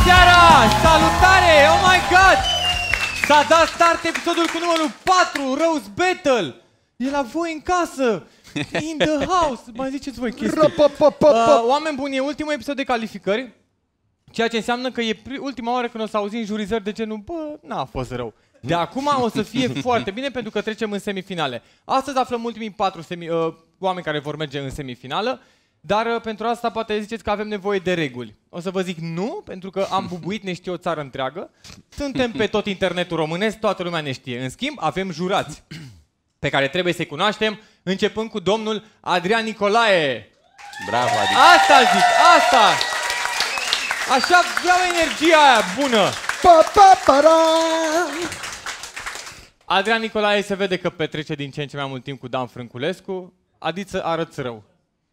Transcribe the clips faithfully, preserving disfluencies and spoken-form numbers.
seara! Salutare! Oh my god! S-a dat start episodul cu numărul patru, Rose Battle! E la voi în casă! In the house! Mai ziceți voi chestii. Uh, oameni buni, e ultimul episod de calificări, ceea ce înseamnă că e ultima oară când o să auzim jurizări de genul bă, n-a fost rău. De acum o să fie foarte bine pentru că trecem în semifinale. Astăzi aflăm ultimii patru semi, uh, oameni care vor merge în semifinală. Dar uh, pentru asta poate ziceți că avem nevoie de reguli. O să vă zic nu, pentru că am bubuit, ne știe o țară întreagă. Suntem pe tot internetul românesc, toată lumea ne știe. În schimb, avem jurați pe care trebuie să-i cunoaștem, începând cu domnul Adrian Nicolae. Bravo, Adi. Asta zic, asta! Așa vreau energia aia bună. Pa, pa, para. Adrian Nicolae se vede că petrece din ce în ce mai mult timp cu Dan Frânculescu. Adiță arăți rău.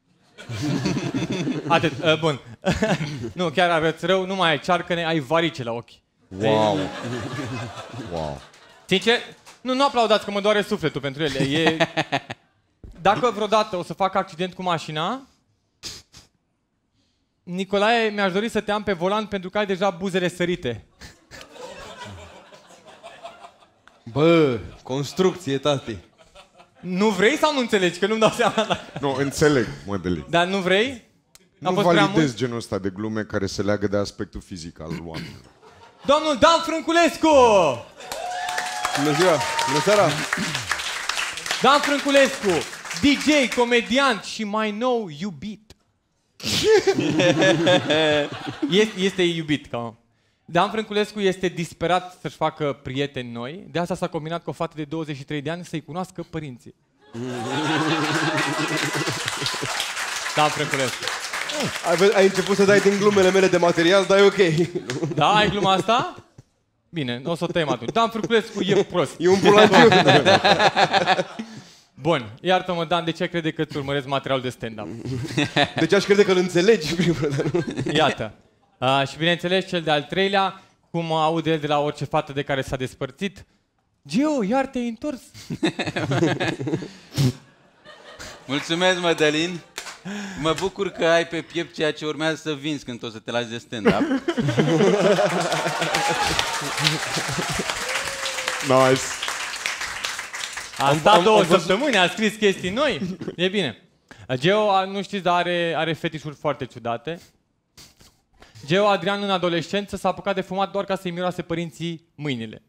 Atât, uh, bun. Nu, chiar arăți rău, nu mai ai cearcăne, ai varice la ochi. Wow. Wow. Sincer, nu, nu aplaudați că mă doare sufletul pentru ele. E... Dacă vreodată o să fac accident cu mașina, Nicolae, mi-aș dori să te am pe volan pentru că ai deja buzele sărite. Bă, construcție, tati. Nu vrei sau nu înțelegi? Că nu-mi dau seama dacă... Nu, înțeleg, Mădălin. Dar nu vrei? A Nu fost prea validez mult? genul ăsta de glume care se leagă de aspectul fizic al oamenilor. Domnul Dan Frânculescu! Bună ziua, bună seara. Dan Frânculescu, D J, comediant și mai nou iubit. este, este iubit, ca Dan Frânculescu este disperat să-și facă prieteni noi, de asta s-a combinat cu o fată de douăzeci și trei de ani să-i cunoască părinții. Dan Frânculescu. Ai, ai început să dai din glumele mele de material, dar e ok. Da, ai gluma asta? Bine, o să o tăiem atunci. Dan Frânculescu e prost. E un bulangiu. Bun, iartă-mă, Dan, de ce crede că îți urmăresc materialul de stand-up? Deci aș crede că îl înțelegi. Iată. Uh, și bineînțeles, cel de-al treilea, cum aude el de la orice fată de care s-a despărțit. Geo, iar te-ai întors. Mulțumesc, Mădălin. Mă bucur că ai pe piept ceea ce urmează să vinzi când o să te lași de stand-up. Nice. A stat am, două am săptămâni, a scris chestii noi. E bine. Geo, nu știți, dar are, are fetișuri foarte ciudate. Geo Adrian în adolescență s-a apucat de fumat doar ca să-i miroase părinții mâinile.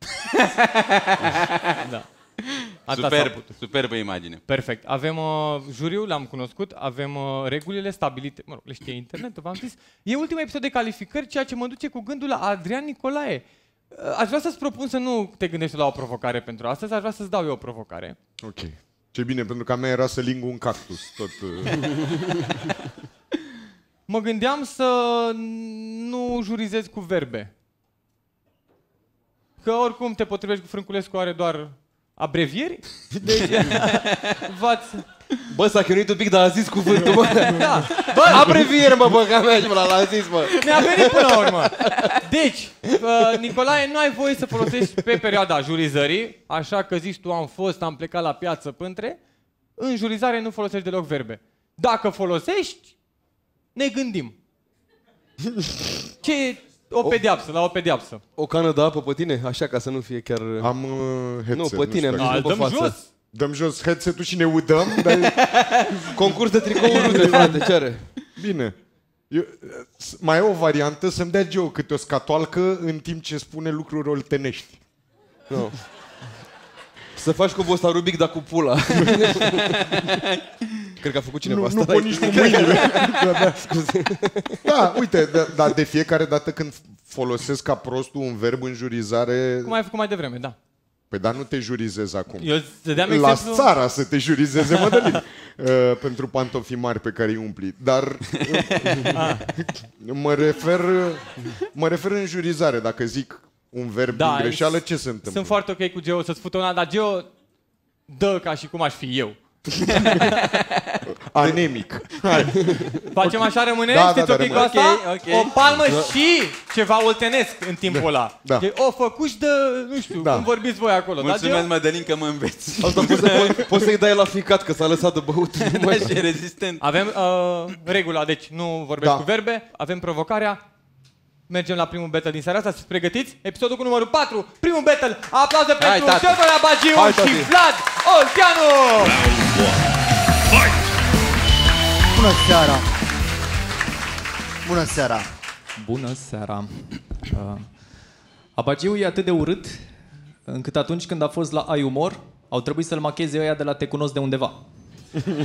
Da. Superb, superbă imagine. Perfect. Avem uh, juriul, l-am cunoscut, avem uh, regulile stabilite, mă rog, le știe internetul, v-am zis. E ultimul episod de calificări, ceea ce mă duce cu gândul la Adrian Nicolae. Uh, aș vrea să-ți propun să nu te gândești la o provocare pentru astăzi, aș vrea să-ți dau eu o provocare. Ok. Ce bine, pentru că a mea era să ling un cactus. Tot, uh... Mă gândeam să nu jurizez cu verbe. Că oricum te potrivești cu Frânculescu, are doar abrevieri. Deci, v-ați... Bă, s-a chinuit un pic, dar a zis cuvântul, bă. Da. Bă, abreviere, mă, bă, că mea și mă l-a zis, bă. Ne-a venit până la urmă. Deci, uh, Nicolae, nu ai voie să folosești pe perioada jurizării, așa că zici tu am fost, am plecat la piață pântre, în jurizare nu folosești deloc verbe. Dacă folosești, ne gândim. Ce o pedeapsă, la o pedeapsă. O cană de apă pe tine, așa, ca să nu fie chiar... Am uh, headset. Nu, pe tine, știu. nu, A, pe dăm față. jos. Dăm jos headset-ul și ne udăm, dar... Concurs de tricouri rude, frate, ce are? Bine. Eu, mai e o variantă să-mi dea Geo câte o scatoalcă în timp ce spune lucruri oltenești. No. Să faci cu ăsta Rubic, dar cu pula. Cred că a făcut cineva Nu, asta. nu pot nici cu mâinile. da, da, uite, dar da, de fiecare dată când folosesc ca prostul un verb în jurizare... Cum ai făcut mai devreme, da. Păi dar nu te jurizez acum. Eu să deam La exemplu... țara să te jurizeze, Mădălin. uh, pentru pantofii mari pe care îi umpli. Dar uh, mă refer mă refer în jurizare. Dacă zic un verb Da, din greșeală, ce se întâmplă? Sunt foarte ok cu Geo să-ți fută una, dar Geo dă ca și cum aș fi eu. Anemic. Hai. Facem așa, rămâne? Da, Știți da, ok da, cu rămâne. asta? Ok, ok. O palmă și ceva oltenesc în timpul ăla. Da. De, o făcuși de, nu știu, Da. cum vorbiți voi acolo. Mulțumesc, Da, Geo? Mădălin, că mă înveți. Asta poți, să, po- poți să-i dai la ficat, că s-a lăsat de băut. Mai și rezistent. Avem uh, regula, deci nu vorbesc Da. cu verbe, avem provocarea. mergem la primul battle din seara asta. Sunteți pregătiți? Episodul cu numărul patru, primul battle. Aplauze Hai, pentru tată. Teodor Abagiu Hai, și tati. Vlad Olteanu! Bună seara! Bună seara! Bună seara! Uh, Abagiu e atât de urât încât atunci când a fost la Ai Umor au trebuit să-l macheze ăia de la Te cunosc de undeva. Bun!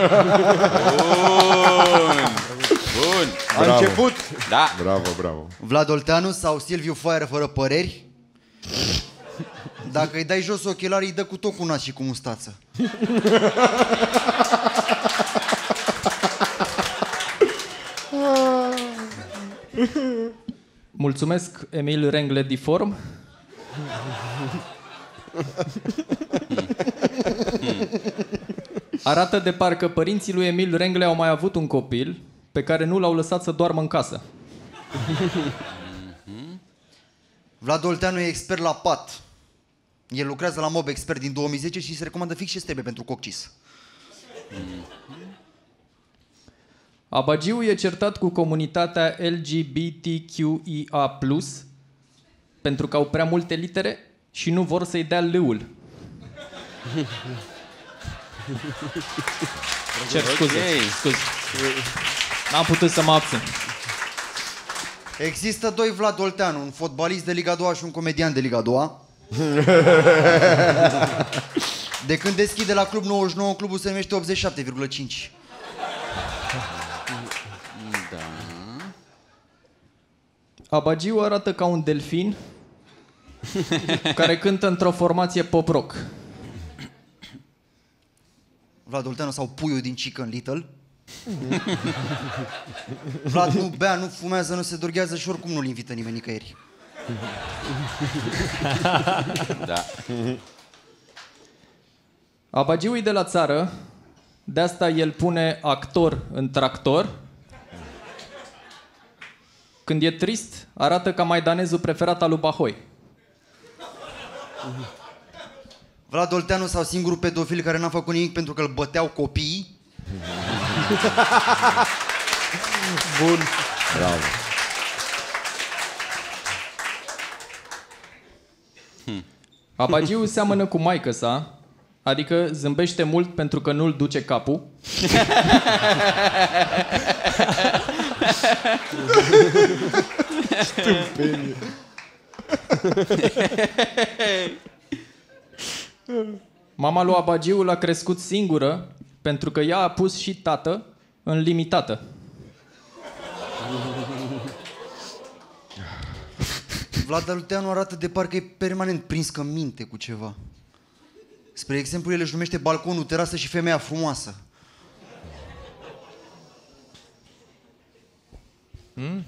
Bun! A Bravo. început. Da! Bravo, bravo. Vlad Olteanu sau Silviu Foaieră fără păreri? Dacă îi dai jos ochelarii, îi dă cu tot cu nas și cu mustață. Mulțumesc, Emil Rengle Diform. Arată de parcă părinții lui Emil Rengle au mai avut un copil pe care nu l-au lăsat să doarmă în casă. Vlad Olteanu e expert la pat. El lucrează la Mob Expert din două mii zece și se recomandă fix ce trebuie pentru coccis. Abagiu e certat cu comunitatea L G B T Q I A plus, pentru că au prea multe litere și nu vor să-i dea lâul. Cer scuze, Ok. scuze. N-am putut să mă abțin. Există doi Vlad Olteanu, un fotbalist de Liga a doua și un comedian de Liga a doua. De când deschide la Club nouăzeci și nouă, clubul se numește optzeci și șapte virgulă cinci. Abagiu arată ca un delfin care cântă într-o formație pop-rock. Vlad Olteanu sau puiul din Chicken Little. Vlad nu bea, nu fumează, nu se droghează și oricum nu-l invită nimeni nicăieri. Da. Abagiu e de la țară, de asta el pune actor în tractor. Când e trist, arată ca maidanezul preferat al lui Bahoi. Vlad Olteanu sau singurul pedofil care n-a făcut nimic pentru că îl băteau copiii. Bun. Bravo. Abagiu seamănă cu maică sa, adică zâmbește mult pentru că nu-l duce capul. Mama lui Abagiu l-a crescut singură pentru că ea a pus și tată în limitată. Vlad Olteanu arată de parcă e permanent prins că minte cu ceva. Spre exemplu, el își numește balconul, terasă și femeia frumoasă. Hmm?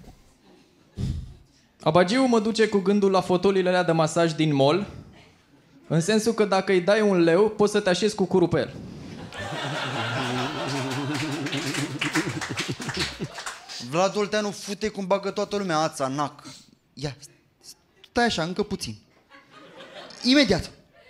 Abagiu mă duce cu gândul la fotoliile alea de masaj din mall, în sensul că dacă îi dai un leu, poți să te așezi cu curul pe el. Vlad Olteanu fute cum bagă toată lumea ața, nac. Ia, stai așa, încă puțin. Imediat.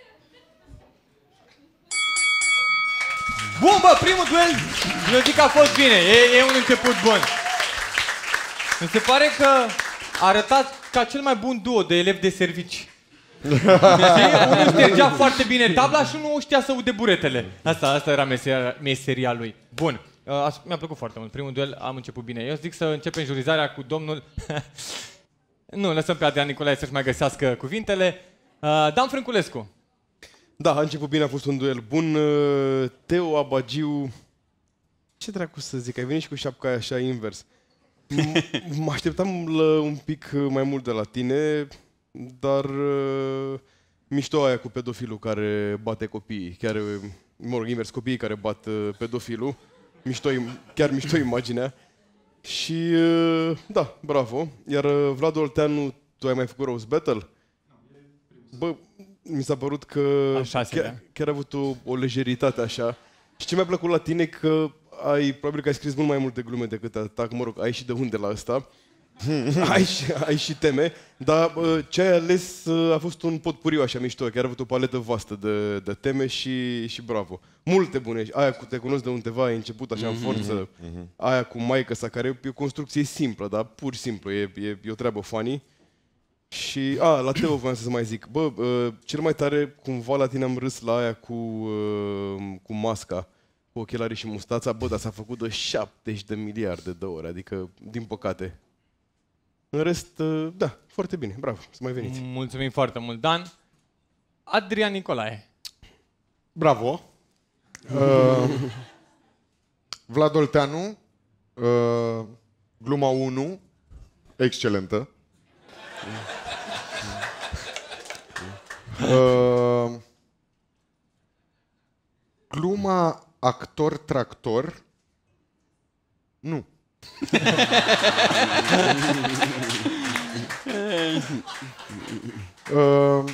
Bun, bă, primul duel, eu zic că a fost bine, e, e un început bun. Mi se pare că arătați ca cel mai bun duo de elevi de servici. Știi? Unul ștergea foarte bine tabla și unul știa să ude buretele. Asta, asta era meseria, meseria lui. Bun, uh, mi-a plăcut foarte mult. Primul duel am început bine. Eu zic să începem jurizarea cu domnul... Nu, lăsăm pe Adrian Nicolae să-și mai găsească cuvintele. Uh, Dan Frânculescu. Da, a început bine, a fost un duel bun. Teo Abagiu... Ce dracu să zic, ai venit și cu șapca aia așa invers. M- mă așteptam la un pic mai mult de la tine, dar uh, mișto aia cu pedofilul care bate copiii, chiar, mă rog, invers, copiii care bat uh, pedofilul. Mișto, chiar mișto imaginea. Și uh, da, bravo. Iar uh, Vlad Olteanu, tu ai mai făcut roast battle? Bă, mi s-a părut că Așa chiar, chiar ai avut o, o lejeritate așa. Și ce mi-a plăcut la tine că ai, probabil că ai scris mult mai multe glume decât atac, mă rog, ai și de unde la ăsta. ai, și, ai și teme, dar uh, ce ai ales uh, a fost un potpuriu așa mișto, chiar a avut o paletă vastă de, de teme și, și bravo. Multe bune, aia cu Te cunosc de undeva, ai început așa în forță, mm-hmm. aia cu maică sa, care e o construcție simplă, dar pur și simplu, e, e, e o treabă funny. Și, a, la Teo voiam să mai zic, bă, uh, cel mai tare, cumva la tine am râs la aia cu, uh, cu masca, cu ochelarii și mustața, bă, dar s-a făcut de șaptezeci de miliarde de ori, adică, din păcate. În rest, uh, da, foarte bine, bravo, să mai veniți. Mulțumim foarte mult, Dan. Adrian Nicolae. Bravo. Uh, Vlad Olteanu, uh, gluma unu, excelentă. Uh, gluma actor-tractor, nu. uh,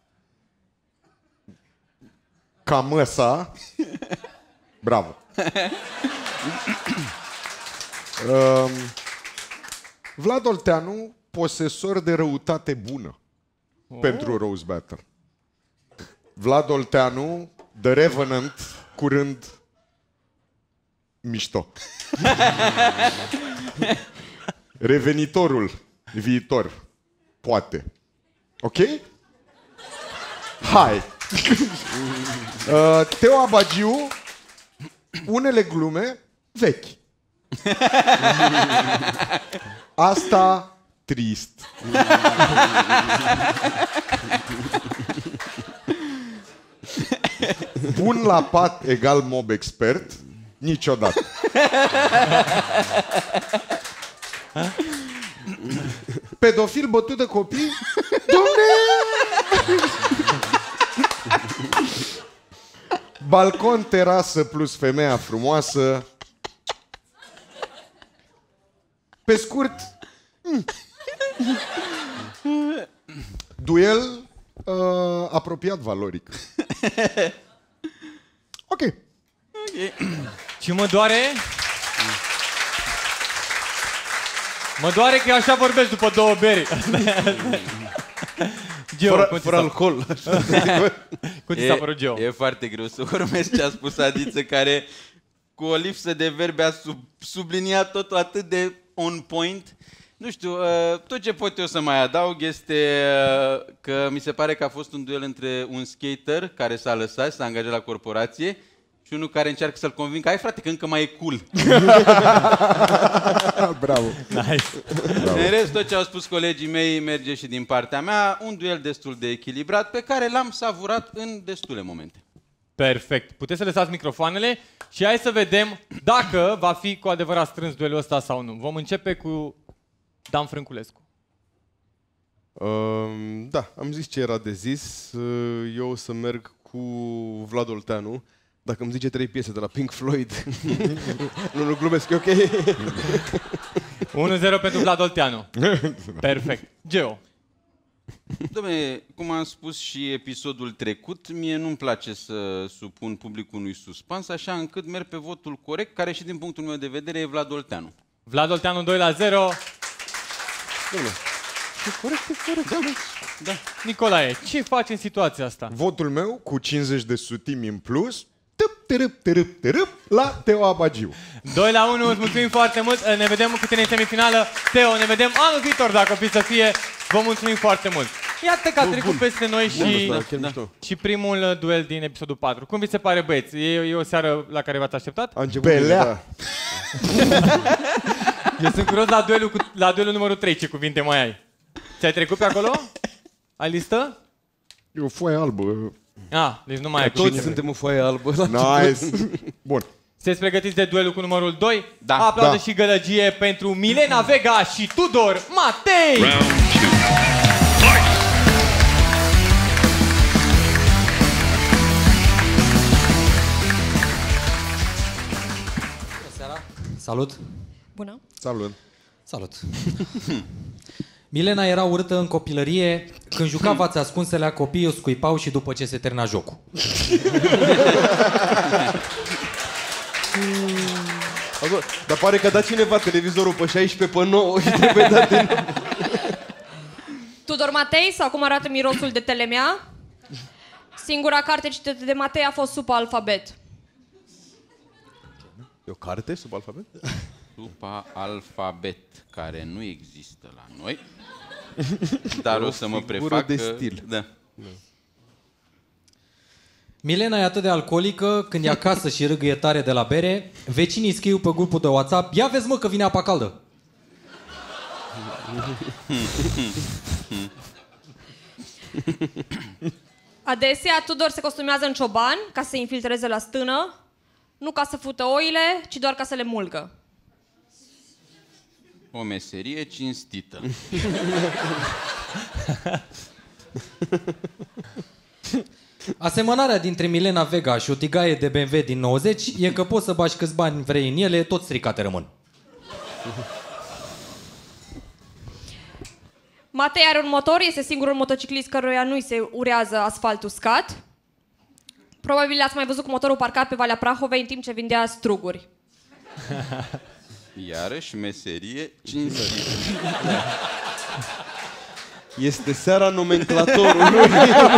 Camăsa, bravo. uh, Vlad Olteanu, posesor de răutate bună oh. pentru Rose Battle. Vlad Olteanu, The Revenant, curând mișto. Revenitorul viitor, poate. Ok? Hai! uh, Teo Abagiu, unele glume vechi. Asta trist. Bun la pat egal mob expert, niciodată. Pedofil bătut de copii? Dom'le! Balcon, terasă plus femeia frumoasă. Pe scurt, duel uh, apropiat valoric. Ok. Okay. Și mă doare... Mă doare că eu așa vorbesc după două beri. Geo, fără, fără alcool. Cum ți s-a părut, Geo? E foarte greu să urmez ce a spus Adiță, care cu o lipsă de verbe a sub, subliniat totul atât de on point. Nu știu, tot ce pot eu să mai adaug este că mi se pare că a fost un duel între un skater care s-a lăsat, s-a angajat la corporație, și unul care încearcă să-l convingă, hai frate, că încă mai e cool. Bravo. Nice. Bravo. În rest, tot ce au spus colegii mei merge și din partea mea, un duel destul de echilibrat, pe care l-am savurat în destule momente. Perfect. Puteți să lăsați microfoanele și hai să vedem dacă va fi cu adevărat strâns duelul ăsta sau nu. Vom începe cu Dan Frânculescu. Uh, da, am zis ce era de zis. Uh, eu o să merg cu Vlad Olteanu. Dacă îmi zice trei piese de la Pink Floyd. nu, nu glumesc, e ok? unu zero pentru Vlad Olteanu. Perfect. Geo. Dom'le, cum am spus și episodul trecut, mie nu-mi place să supun publicul unui suspans, așa încât merg pe votul corect, care și din punctul meu de vedere e Vlad Olteanu. Vlad Olteanu doi la zero. Dom'le, e corect, e corect. Da, da. Nicolae, ce faci în situația asta? Votul meu, cu cincizeci de sutimi în plus, tâp, târâp, târâp, târâp, la Teo Abagiu. doi la unu, îți mulțumim foarte mult. Ne vedem cu tine în semifinală. Teo, ne vedem anul viitor, dacă o fi să fie. Vă mulțumim foarte mult. Iată că a trecut peste noi și, da, da. și primul duel din episodul patru. Cum vi se pare, băieți? E, e o seară la care v-ați așteptat? A început bine, da. Eu sunt curios la duelul, cu, la duelul numărul trei, ce cuvinte mai ai? Ți-ai trecut pe acolo? Ai listă? E o foaie albă. Ah, deci nu mai ai. Toți suntem o foaie albă. Nice. Bun. Sunteți pregătiți de duelul cu numărul doi? Da. Aplauze Da. și gălăgie pentru Milena Vega și Tudor Matei! Salut! Bună! Salut. Salut! Milena era urâtă în copilărie. Când juca fața ascunselea, copiii o scuipau și după ce se termina jocul. Acolo. Dar pare că a dat cineva televizorul pe șaisprezece, pe nouă și trebuie dat din nou. Tudor Matei, sau cum arată mirosul de telemea? Singura carte citită de Matei a fost Supa Alfabet. E o carte sub alfabet? Supa Alfabet, care nu există la noi. Dar o să mă prefac de că... stil. Da. Milena e atât de alcoolică, când e acasă și râgâie tare de la bere, vecinii scriu pe grupul de WhatsApp: ia vezi mă că vine apa caldă. Adesea, Tudor se costumează în cioban ca să se infiltreze la stână, nu ca să fută oile, ci doar ca să le mulgă. O meserie cinstită. Asemănarea dintre Milena Vega și o tigaie de B M W din nouăzeci e că poți să bagi câți bani vrei în ele, tot stricate rămân. Matei are un motor, este singurul motociclist căruia nu-i se urează asfalt uscat. Probabil ați mai văzut cu motorul parcat pe Valea Prahovei în timp ce vindea struguri. Iarăși meserie cinstită. Este seara nomenclatorului.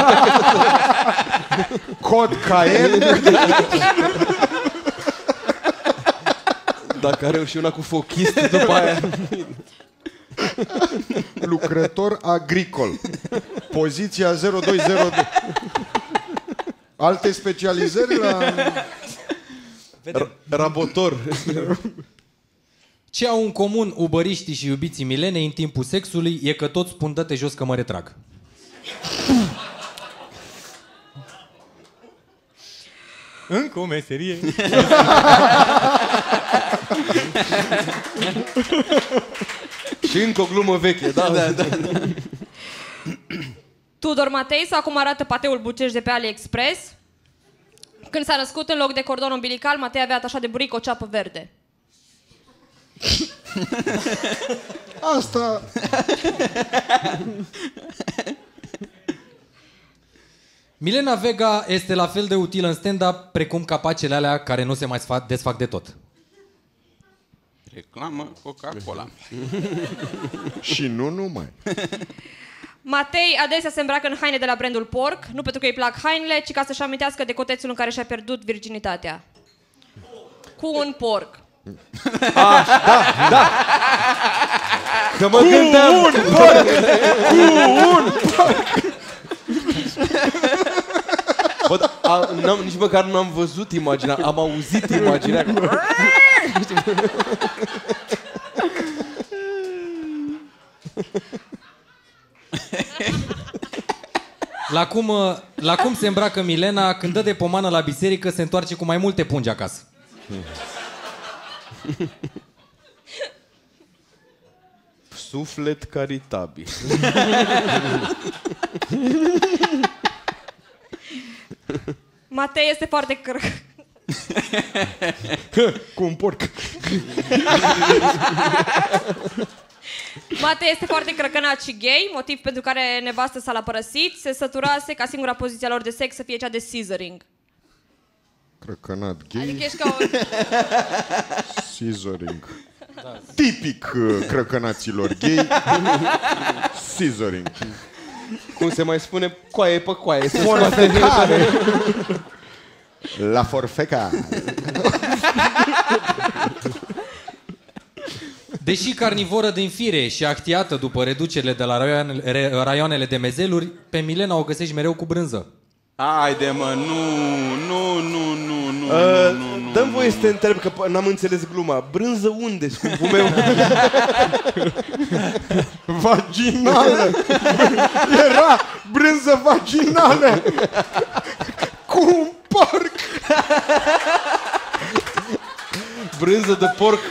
Cod Caen. Dacă are și una cu fochist după aia. Lucrător agricol. Poziția zero doi zero doi. Alte specializări la... Rabotor. Ce au în comun ubăriștii și iubiții Milenei în timpul sexului e că toți spun dă-te jos că mă retrag. Încă o meserie. Și încă o glumă veche, da? Da, da. Tudor Matei, sau cum arată pateul Bucești de pe AliExpress. Când s-a născut, în loc de cordon umbilical, Matei avea atașat de buric o ceapă verde. Asta... Milena Vega este la fel de utilă în stand-up precum capacele alea care nu se mai desfac de tot. Reclamă Coca-Cola. Și nu numai. Matei adesea se îmbracă în haine de la brandul Porc, nu pentru că îi plac hainele, ci ca să-și amintească de cotețul în care și-a pierdut virginitatea. Cu un porc. Ah, da, da. Că mă Cu gândeam. un porc! Cu un porc! Bă, da, a, n-am, nici măcar n-am văzut imaginea, am auzit imaginea. La cum, la cum se îmbracă Milena când dă de pomană la biserică, se întoarce cu mai multe pungi acasă. Suflet caritabil. Matei este foarte cr... Cu un porc. Matei este foarte crăcănat și gay, motiv pentru care nevastă s-a l-a părăsit, se săturase ca singura poziția lor de sex să fie cea de scissoring. Crăcănat gay. Adică ești ca o... Scissoring. Da. Tipic uh, crăcănaților gay. Scissoring. Cum se mai spune, coaie pe coaie. Se Forfecare. La forfecare. Deși carnivoră din fire și actiată după reducerile de la raioanele, raioanele de mezeluri, pe Milena o găsești mereu cu brânză. Haide mă, nu, nu, nu, nu, nu, Uh, nu, nu, dă-mi voie să te întreb, că n-am înțeles gluma. Brânză unde, scumpul meu? Vaginală. Era brânză vaginală. Cu un porc. Brânză de porc.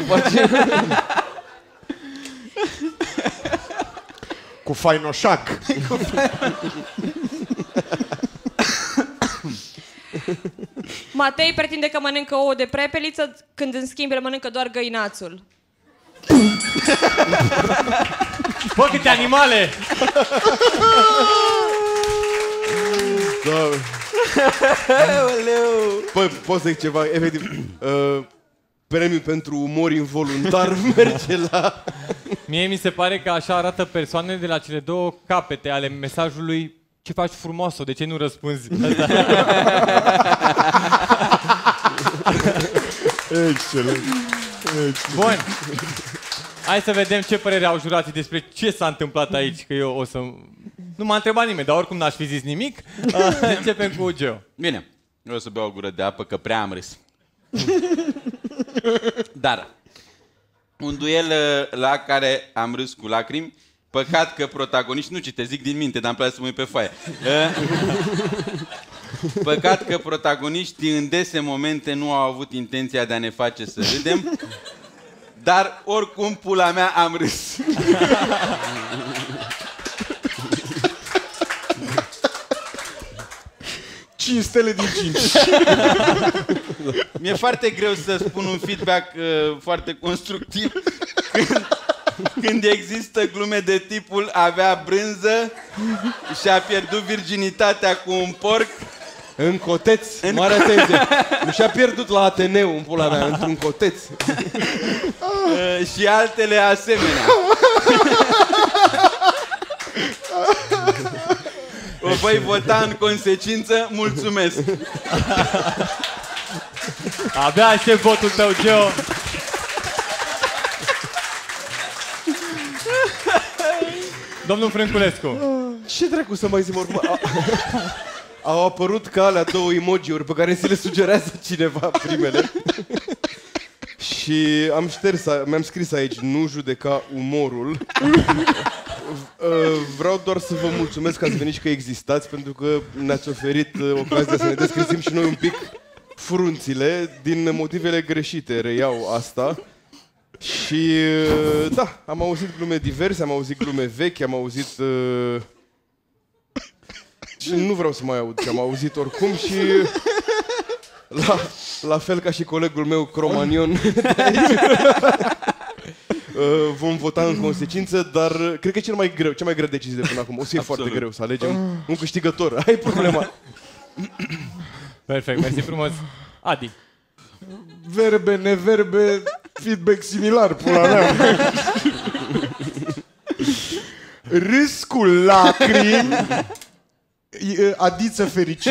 Cu fainoșac. Matei pretinde că mănâncă ouă de prepeliță, când în schimb el mănâncă doar găinațul. Bă, câte animale! Bă, pot să zic ceva, efectiv. Uh, premiu pentru umor involuntar merge la... Mie mi se pare că așa arată persoanele de la cele două capete ale mesajului ce faci frumoasă, de ce nu răspunzi? Excelent. Excelent. Bun. Hai să vedem ce părere au jurații despre ce s-a întâmplat aici, că eu o să... Nu m-a întrebat nimeni, dar oricum n-aș fi zis nimic. Începem cu Geo. Bine, eu o să beau o gură de apă, că prea am râs. Dar, un duel uh, la care am râs cu lacrimi, păcat că protagoniști, nu cite, zic din minte, dar îmi place să mă uit pe foaie. Păcat că protagoniștii în dese momente nu au avut intenția de a ne face să râdem, dar oricum, pula mea, am râs. cinci stele din cinci. Mi-e foarte greu să spun un feedback uh, foarte constructiv când, când există glume de tipul avea brânză și a pierdut virginitatea cu un porc. În coteț, în... mare atenție. Nu și-a pierdut la Ateneu, în pula mea, într-un coteț. Uh, și altele asemenea. O voi vota în consecință, mulțumesc. Abia aștept votul tău, Geo. Domnul Frânculescu. Ce dracu să mai zic, oricum? A, au apărut ca alea două emoji-uri pe care se le sugerează cineva primele. Și am șters, mi-am scris aici, nu judeca umorul. Vreau doar să vă mulțumesc că ați venit și că existați, pentru că ne-ați oferit ocazia să ne descrisem și noi un pic frunțile din motivele greșite, reiau asta. Și da, am auzit glume diverse, am auzit glume vechi, am auzit... Uh... Și nu vreau să mai aud ce am auzit oricum și... La, la fel ca și colegul meu Cromanion vom vota în consecință, dar cred că e cel mai greu, cea mai grea decizie de până acum. O să fie Absolut. foarte greu să alegem un câștigător. Ai problema. Perfect, mersi frumos. Adi. Verbe, neverbe, feedback similar, pula mea. Râs cu lacrimi, adiță fericit.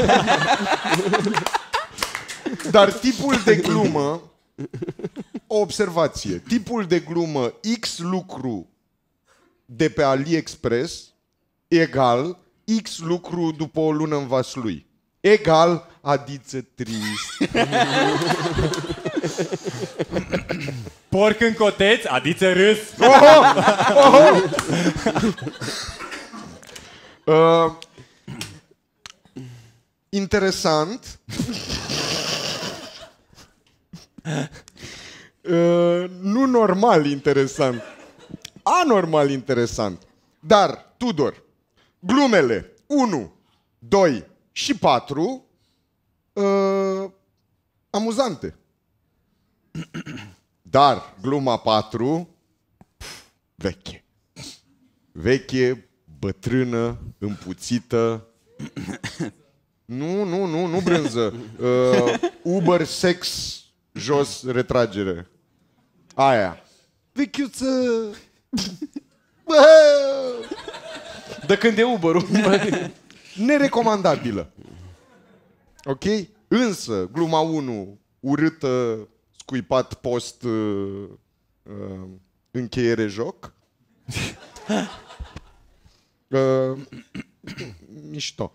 Dar tipul de glumă, o observație, tipul de glumă X lucru de pe AliExpress egal X lucru după o lună în Vaslui. Egal adiță trist. Porc în coteț, adiță râs. Oh! Oh! uh, interesant. Uh, nu normal interesant. Anormal interesant. Dar, Tudor, glumele unu, doi și patru uh, amuzante. Dar gluma patru veche. Veche, bătrână, împuțită. Nu, nu, nu, nu brânză. Uh, Uber, sex, jos, retragere. Aia. Vechiuță. De când e Uber-ul. Nerecomandabilă. Ok? Însă, gluma unu, urâtă, scuipat post uh, uh, încheiere joc. uh, mișto.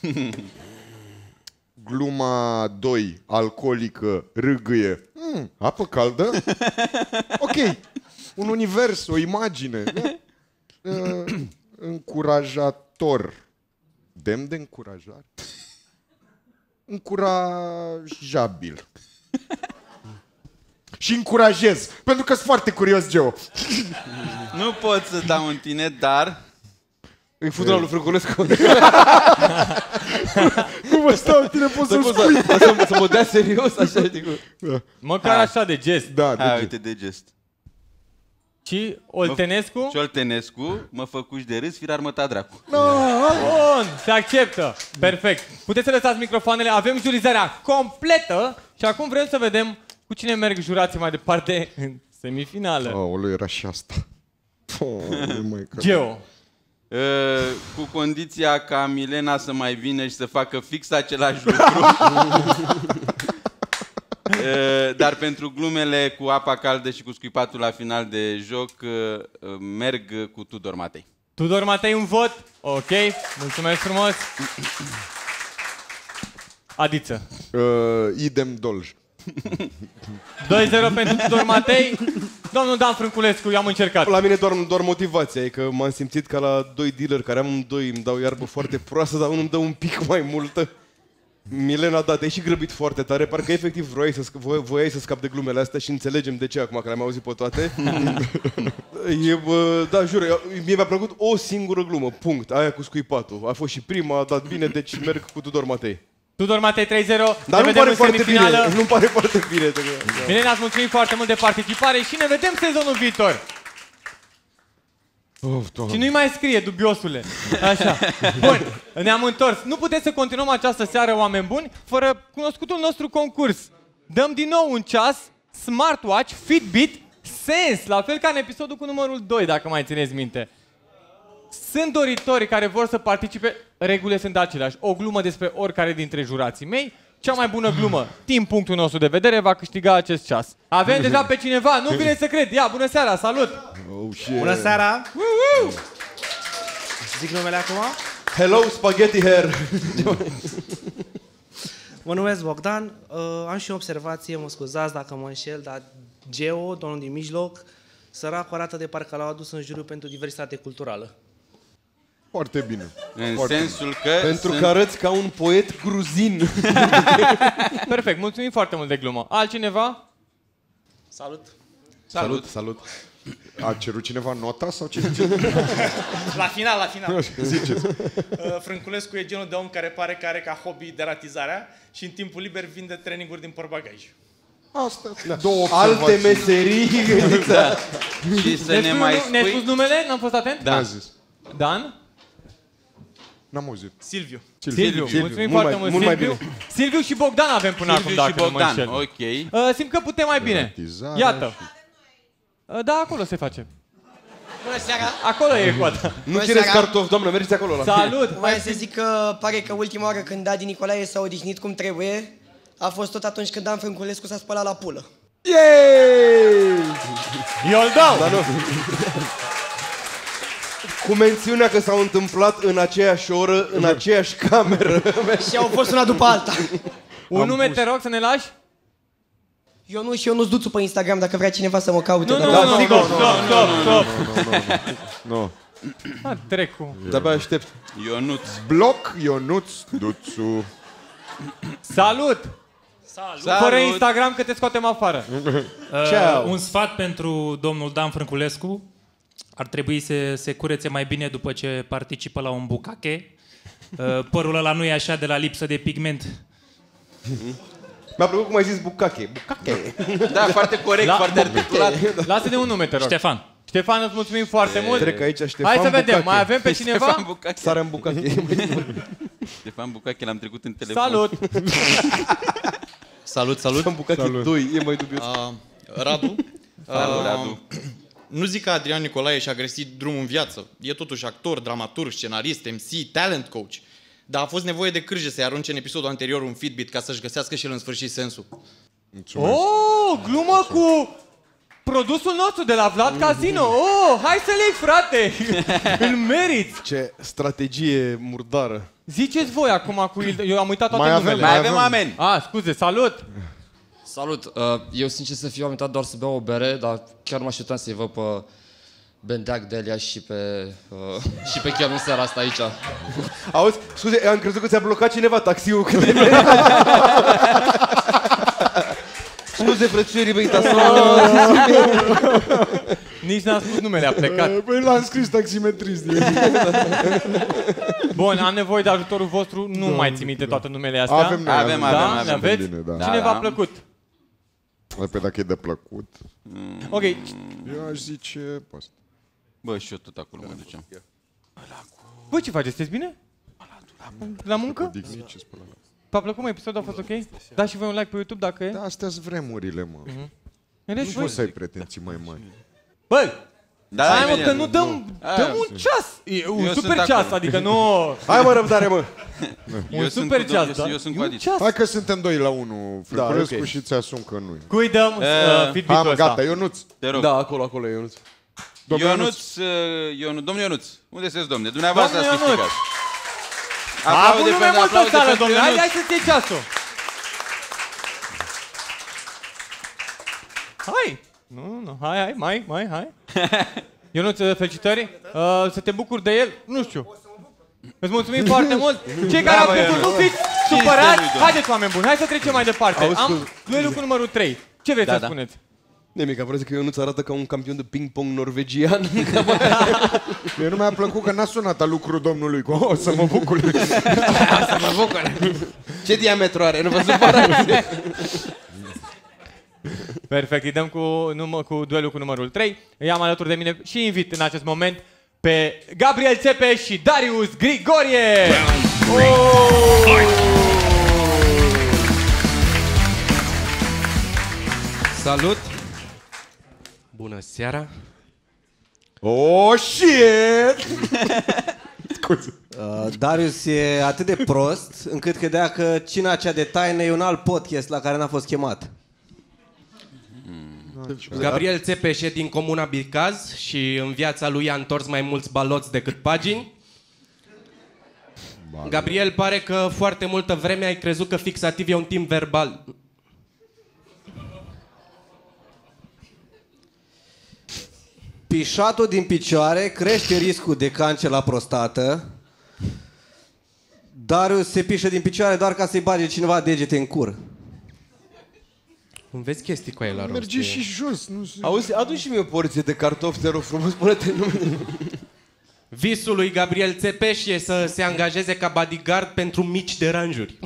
Gluma doi, alcoolică, râgâie. Mm, apă caldă? Ok. Un univers, o imagine. Uh, încurajator. Demn de încurajare? Încurajabil. Și încurajez, pentru că sunt foarte curios, Geo. Nu pot să dau un tine, dar... Îi fut la lui Frânculescu. Nu mă stau în tine, poți să-mi spui. Să, să mă dea serios, așa, știi. Da. Măcar așa de gest. Da, de Hai, gest. uite, de gest. Și Oltenescu? Și Oltenescu, mă făcuși de râs, firar măta dracu. No, bun, se acceptă. Perfect. Puteți să lăsați microfoanele, avem jurizarea completă și acum vrem să vedem Cu cine merg jurații mai departe în semifinală? Aoleu, era și asta. Oh, Geo. Uh, cu condiția ca Milena să mai vină și să facă fix același lucru. uh, dar pentru glumele cu apa caldă și cu scuipatul la final de joc, uh, merg cu Tudor Matei. Tudor Matei, un vot. Ok, mulțumesc frumos. Adiță. Uh, idem Dolj. doi zero pentru Tudor Matei. Domnul Dan Frânculescu, i-am încercat. La mine doar, doar motivația, e că m-am simțit ca la doi dealeri care am doi, îmi dau iarbă foarte proastă, dar unul îmi dă un pic mai multă. Milena, da, te-ai și grăbit foarte tare, parcă efectiv voiai să, vo- voiai să scapi de glumele astea și înțelegem de ce acum, că le-am auzit pe toate. e, bă, da, jur, mie mi-a plăcut o singură glumă, punct, aia cu scuipatul. A fost și prima, a dat bine, deci merg cu Tudor Matei. Tudor Matei trei zero. Dar nu pare foarte bine, nu pare foarte bine. Milena, îți mulțumim foarte mult de participare și ne vedem sezonul viitor. Oh, și nu-i mai scrie, dubiosule. Așa. Bun, ne-am întors. Nu putem să continuăm această seară, oameni buni, fără cunoscutul nostru concurs. Dăm din nou un ceas, smartwatch, Fitbit, Sense, la fel ca în episodul cu numărul doi, dacă mai țineți minte. Sunt doritori care vor să participe, regulile sunt aceleași. O glumă despre oricare dintre jurații mei. Cea mai bună glumă, din punctul nostru de vedere, va câștiga acest ceas. Avem deja pe cineva, nu vine să cred. Ia, bună seara, salut! Oh, shit. Bună seara! Uh-uh. Zic numele acum? Hello, spaghetti hair! Mă numesc Bogdan, uh, am și o observație, mă scuzați dacă mă înșel, dar Geo, domnul din mijloc, săracul arată de parcă l-au adus în juriu pentru diversitate culturală. Foarte bine. În Foarte sensul că... Pentru sunt... că arăți ca un poet gruzin. Perfect, mulțumim foarte mult de glumă. Altcineva? Salut! Salut! Salut! A cerut cineva nota sau ce? La final, la final. Ziceți. Frânculescu e genul de om care pare că are ca hobby deratizarea și în timpul liber vinde traininguri din portbagaj. Asta, da. Două Alte meserii. Da. Și să Ne-ai ne spus, mai nu- ne-ai spui... spus numele? N-am fost atent? Da. A zis. Dan? N-am auzit. Silviu. Silviu. Silviu. Mulțumim Mult foarte mai- mult, mult mai Silviu. Silviu și Bogdan avem până Silviu acum, și dacă nu mă Bogdan, înșel. ok. Uh, simt că putem mai bine. Deratizarea Iată. și- Uh, da, acolo se face. Bună seara! Acolo e coada. Nu Bună cereți seara. cartofi, doamnă, mergeți acolo la... Salut! Vreau să zic că pare că ultima oară când Adi Nicolae s-a odihnit cum trebuie a fost tot atunci când Dan Frânculescu s-a spălat la pulă. Yay! Eu îl dau! Dar nu. Cu mențiunea că s-au întâmplat în aceeași oră, în aceeași cameră. Și au fost una după alta. Un nume, te rog, să ne lași? Eu nu și eu nu-ți duțu pe Instagram dacă vrea cineva să mă caute. Nu, nu, dar- nu, nu, sigur. stop, stop, stop. Nu. Ah, trec cu... De-abia aștept. Ionuț. Bloc Ionuț Duțu. Salut! Salut! Fără Instagram că te scoatem afară. Ciao. Uh, un sfat pentru domnul Dan Frânculescu. Ar trebui să se curețe mai bine după ce participă la un bucache. Uh, părul ăla nu e așa de la lipsă de pigment. Mi-a plăcut cum ai zis bucache. Bucache. Da, foarte corect, La- foarte articulat. Lasă-ne un nume, te rog. Ștefan. Ștefan, îți mulțumim foarte mult. Trec aici Ștefan Hai să vedem, Bucache. mai avem pe cineva? Ștefan Bucache. Sarea în bucache. Ștefan Bucache, l-am trecut în telefon. Salut! Salut, salut. În bucache doi, e mai dubios. Uh, Radu. Salut, Uh, Radu. Nu zic că Adrian Nicolae și-a găsit drumul în viață. E totuși actor, dramaturg, scenarist, M C, talent coach. Dar a fost nevoie de cârje să-i arunce în episodul anterior un Fitbit ca să-și găsească și el în sfârșit sensul. Mulțumesc. Oh, glumă cu produsul nostru de la Vlad Casino. Oh, hai să leg, frate! Îl meriți! Ce strategie murdară. Ziceți voi acum cu Il... Eu am uitat toate Mai avem, numele. Mai avem oameni. Ah, scuze, salut! Salut! Uh, eu sincer să fiu am uitat doar să beau o bere, dar chiar mă așteptam să-i văd pe Bendeac, Delia și pe, uh, și pe chiar în seara asta aici. Auzi, scuze, am crezut că ți-a blocat cineva taxiul. Când scuze, frățiorii mei, Nici n-am spus numele, a plecat. Păi l-am scris taximetrist. Bun, am nevoie de ajutorul vostru. Nu mai țin minte toate numele astea. Avem, noi, Avem, avem, avem, Da? avem. Le aveți? Bine, da. Cine Da, v-a da. plăcut? Păi dacă e de plăcut. Ok, Eu aș zice... Post. Bă, și eu tot acolo mă duceam. voi ce faceți? Sunteți bine? La muncă? Dignici, spune. V-a plăcut, mă, episodul? A fost ok? Dați și voi un like pe YouTube dacă e. Da, astea-s vremurile, mă. Mhm. Nu poți să ai pretenții mai mari. Bă! Da, hai, mă, imediat. că nu dăm, Nu. dăm Aia, un ceas. E un eu super sunt ceas, acolo. adică nu... Hai, mă, răbdare, mă! Un Eu sunt super cu ceas, domnul- da? eu sunt cu E un Adiț. ceas. Hai că suntem doi la unu, Friculescu, Da, ok. și ți-asum că nu-i. Cui dăm uh, Uh, Fitbit-ul Hai, mă, ăsta? gata, Ionuț. Te rog. Da, acolo, acolo, Ionuț. Domnul Ionuț, uh, Ionuț, domnul Ionuț, unde sunteți, domne? Dumneavoastră ați Domnul Ionuț. câștigat. A avut Aplaude lume pentru- multă aplaude sală, pentru domnule. Hai, Ionuț. hai să-ți iei ceasul. Hai. Nu, nu, hai, hai, mai, mai, hai. Ionuț, felicitări. Uh, să te bucuri de el? Nu știu. Îți mulțumim foarte mult. Cei care au pierdut, nu fiți supărați. Haideți, oameni buni, hai să trecem mai departe. Auzi, Am scuze. duelul cu numărul trei. Ce vreți Da, să da. spuneți? Nimic, vreau să zic că Ionuț arată ca un campion de ping-pong norvegian. Mie nu mi-a plăcut că n-a sunat a lucru domnului cu o să mă bucur. Să mă bucur. Ce diametru are? Nu vă supărați. Perfect, îi dăm cu, numă, cu duelul cu numărul trei. Îi am alături de mine și invit în acest moment pe Gabriel Țepeș și Darius Grigorie. Salut! Bună seara! Oh, shit! Scuze. Uh, Darius e atât de prost încât credea că Cina cea de taină e un alt podcast la care n-a fost chemat. Gabriel Țepeș e din comuna Bircaz și în viața lui a întors mai mulți baloți decât pagini. Gabriel, pare că foarte multă vreme ai crezut că fixativ e un timp verbal. Pișatul din picioare crește riscul de cancer la prostată. Darius se pișă din picioare doar ca să-i bage cineva degete în cur. Înveți chestii cu el la rost. Merge și jos. Nu se... Auzi, adu și mie o porție de cartofi, te rog frumos, spune-te numele. Visul lui Gabriel Țepeș e să se angajeze ca bodyguard pentru mici deranjuri.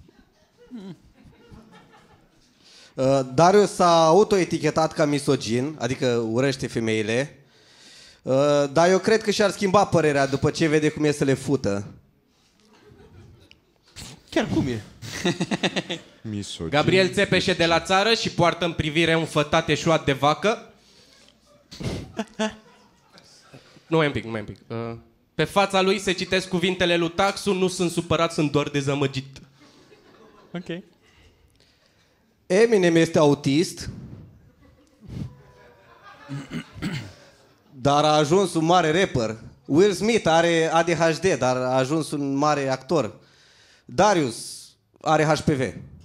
Uh, Darius s-a autoetichetat ca misogin, adică urăște femeile. Uh, dar eu cred că și-ar schimba părerea după ce vede cum e să le fută. Chiar cum e? Misogin. Gabriel Țepeș e de la țară și poartă în privire un fătat eșuat de vacă. Nu mai un pic, nu mai un pic. Uh, pe fața lui se citesc cuvintele lui Taxu: nu sunt supărat, sunt doar dezamăgit. Ok. Eminem este autist, dar a ajuns un mare rapper. Will Smith are A D H D, dar a ajuns un mare actor. Darius are H P V.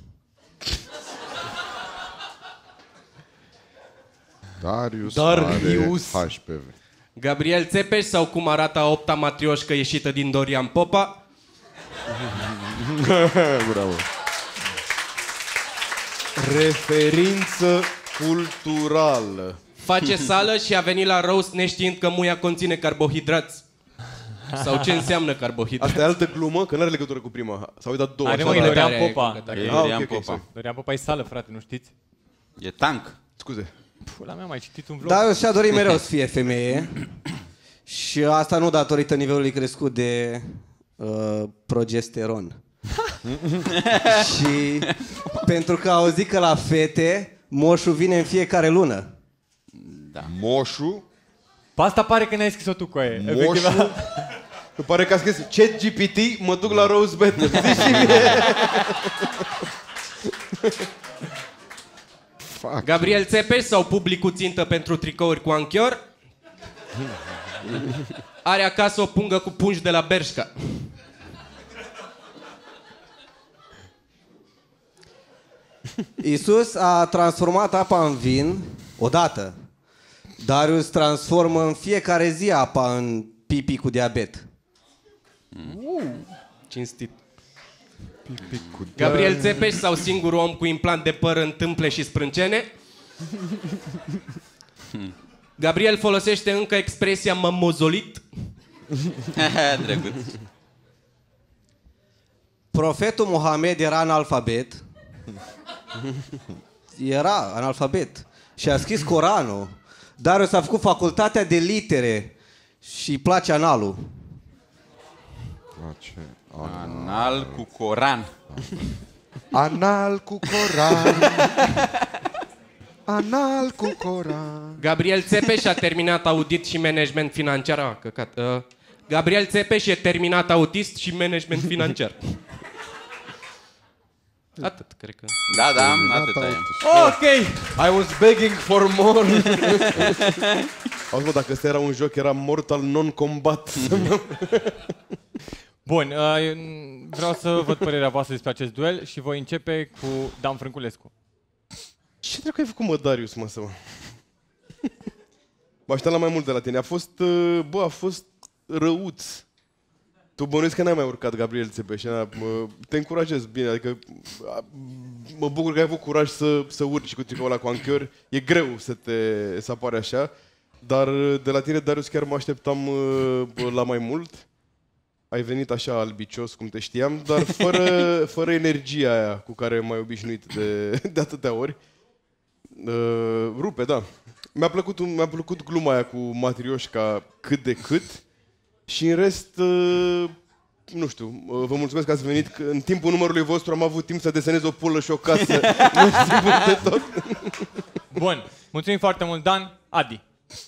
Darius, Darius. are H P V. Gabriel Țepeș, sau cum arată a opta matrioșcă ieșită din Dorian Popa. Bravo. Referință culturală. Face sală și a venit la roast neștiind că muia conține carbohidrați. Sau ce înseamnă carbohidrați. Asta e altă glumă, că n-are legătură cu prima. S-au uitat două. Are așa, mă, e dar- Dorian Are Popa. completare. E Ah, Dorian ok, ok, Popa. Dorian Popa e sală, frate, nu știți? E tank. Scuze. Pula mea, mai citit un vlog. Darius și-a dorit mereu să fie femeie. Și asta nu datorită nivelului crescut de uh, progesteron. Și pentru că a auzit că la fete moșul vine în fiecare lună. Da. Moșu. Pe asta pare că ne-ai scris-o tu cu aia. Moșu. Îmi pare că a scris Chat G P T, mă duc la Rose Battle. Zici și mie. Gabriel Țepeș, sau publicul țintă pentru tricouri cu anchior. Are acasă o pungă cu pungi de la Bershka. Iisus a transformat apa în vin odată. Darius transformă în fiecare zi apa în pipi cu diabet. Uh, cinstit. Gabriel Țepeș, sau singurul om cu implant de păr în tâmple și sprâncene. Gabriel folosește încă expresia "m-am mozolit". Drăguț. Profetul Mohamed era analfabet. Era analfabet. Și a scris Coranul. Darius a făcut facultatea de litere și îi place analul. ce? Anal cu Coran. Anal cu Coran. Anal cu Coran. Gabriel Țepeș a terminat audit și management financiar. Ah, căcat. Uh, Gabriel Țepeș e terminat autist și management financiar. Atât, cred că. Da, da, atât e. Ok. I was begging for more. Auzi, mă, dacă ăsta era un joc, era Mortal Non-Combat. Bun, uh, vreau să văd părerea voastră despre acest duel și voi începe cu Dan Frânculescu. Ce dracu ai făcut, mă, Darius, mă, să mă? Mă aștept la mai mult de la tine. A fost, bă, a fost răuț. Tu bănuiesc că n-ai mai urcat, Gabriel Țepeș. Te încurajez bine, adică mă bucur că ai avut curaj să, să urci cu tricoul ăla cu anchior. E greu să te să apare așa, dar de la tine, Darius, chiar mă așteptam la mai mult. Ai venit așa albicios, cum te știam, dar fără, fără energia aia cu care m-ai obișnuit de, de atâtea ori. Uh, rupe, da. Mi-a plăcut, mi-a plăcut gluma aia cu Matrioșca cât de cât. Și în rest, uh, nu știu, uh, vă mulțumesc că ați venit. Că în timpul numărului vostru am avut timp să desenez o pulă și o casă. de tot. Bun, mulțumim foarte mult, Dan. Adi.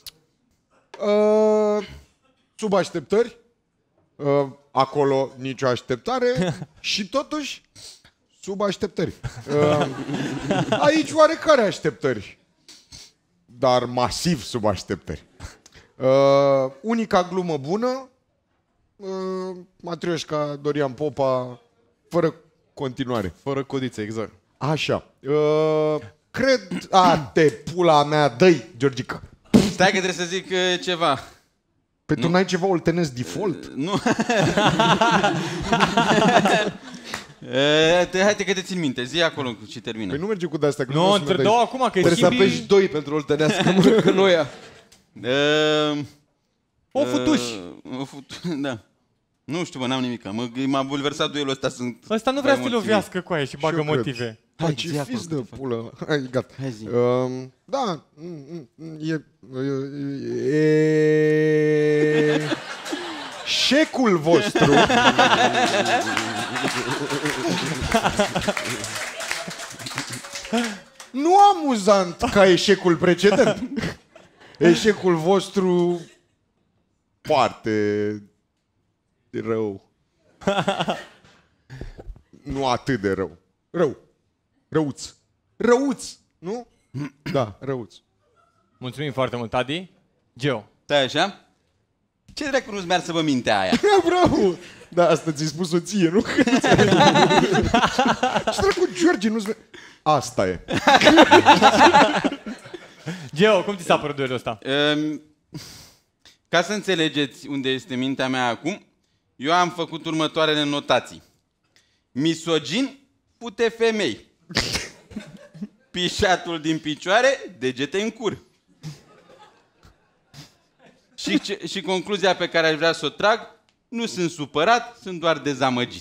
Uh, sub așteptări. Uh, acolo nicio așteptare. Și totuși, sub așteptări. Uh, aici oarecare așteptări. Dar masiv sub așteptări. Uh, unica glumă bună, uh, Matrioșca Dorian Popa, fără continuare. Fără codițe, exact. Așa. Uh, cred... A, te pula mea, dă-i, Georgica. Stai că trebuie să zic uh, ceva. Păi tu n-ai ceva oltenesc default? Uh, nu. E, haide că te țin minte, zi acolo cu ce termină. Păi nu merge cu de-astea. Nu, între două acum, că trebuie să apeși doi pentru oltenească, mă, că nu ea. Uh, o futuș. Uh, o futuș, da. Nu știu, bă, n-am nimic. M-a bulversat duelul ăsta. Sunt ăsta nu vrea să te lovească cu aia și bagă motive. Hai, ce fiți de pulă. Hai, gata. Hai, zi. Uh, da, e... e... Șecul vostru nu amuzant ca eșecul precedent. Eșecul vostru foarte rău. Nu atât de rău. Rău. Răuț. Răuț, nu? Da, răuț. Mulțumim foarte mult, Adi. Geo. Stai așa? Ce dracu nu-ți meargă să vă mintea aia? Bravo! Da, asta ți-ai spus-o ție, nu? Ce dracu, George, nu-ți... Asta e. Geo, cum ți s-a părut duelul ăsta? Um, ca să înțelegeți unde este mintea mea acum, eu am făcut următoarele notații. Misogin, pute femei. Pișatul din picioare, degete în cur. Și, ce, și concluzia pe care aș vrea să o trag, nu sunt supărat, sunt doar dezamăgit.